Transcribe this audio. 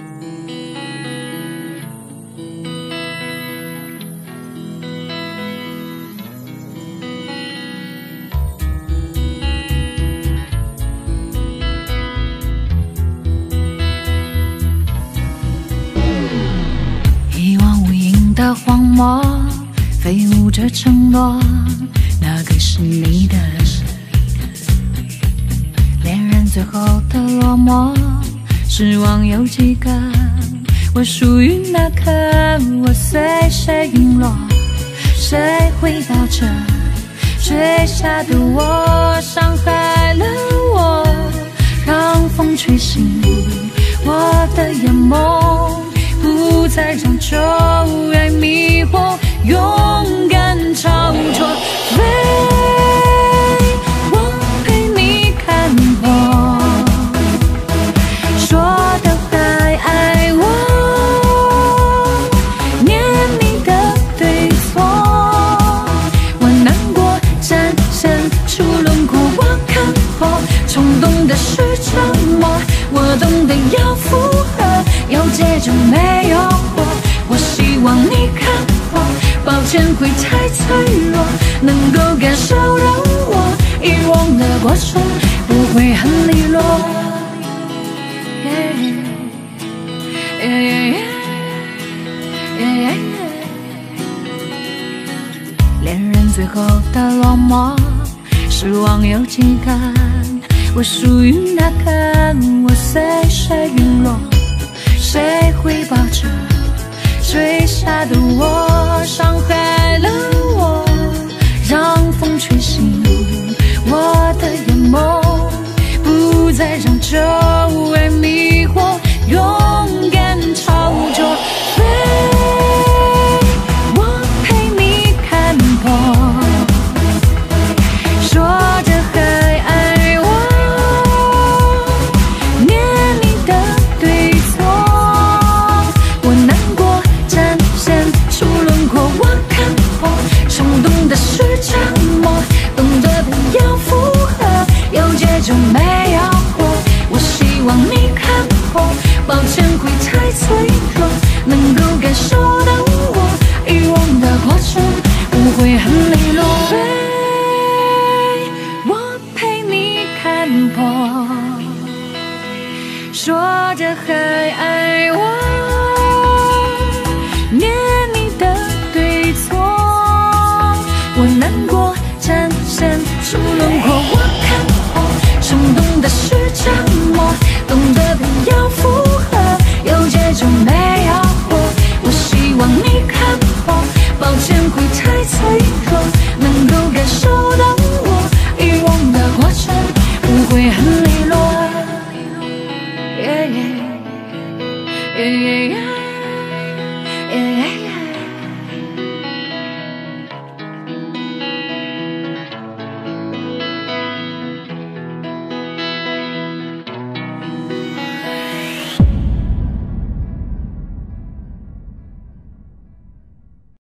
一望无垠的荒漠，飞舞着承诺，那个是你的。恋人最后的落寞，失望有几个？我属于那颗，我随谁陨落？谁会抱着坠下的我，伤害了我，让风吹醒我的眼眸，不再让旧爱迷惑，勇敢超脱。飞，我陪你看破，说的还爱我，念你的对错。我难过，展现出轮廓，我看破，冲动的是沉默，我懂得要附和，有结就没有火。我希望你看破，抱歉会太脆弱，能够感受到我遗忘的过程不会很利落。恋人最后的落寞，失望有几个？我属于那颗，我随谁陨落？谁会抱着坠下的我，伤害了我，让风吹醒我的眼眸，不再让旧爱迷惑，勇敢超脱。飞，我陪你看破，说着还爱我，念你的对错。我难过，展现出轮廓，我看破，冲动的是沉默，懂得的要附和，有结就没有火。我希望你看破，抱歉会太脆弱，能够感受到我遗忘的过程不会很利落。飞，我陪你看破，说着还爱我，念你的对错。我难过，展现出轮廓，我看破，冲动的是沉默，懂得的要附和，有结就没有火。我希望你看破，抱歉会太脆弱，能够感受到我遗忘的过程不会很利落。Yeah, yeah, yeah, yeah, yeah, yeah.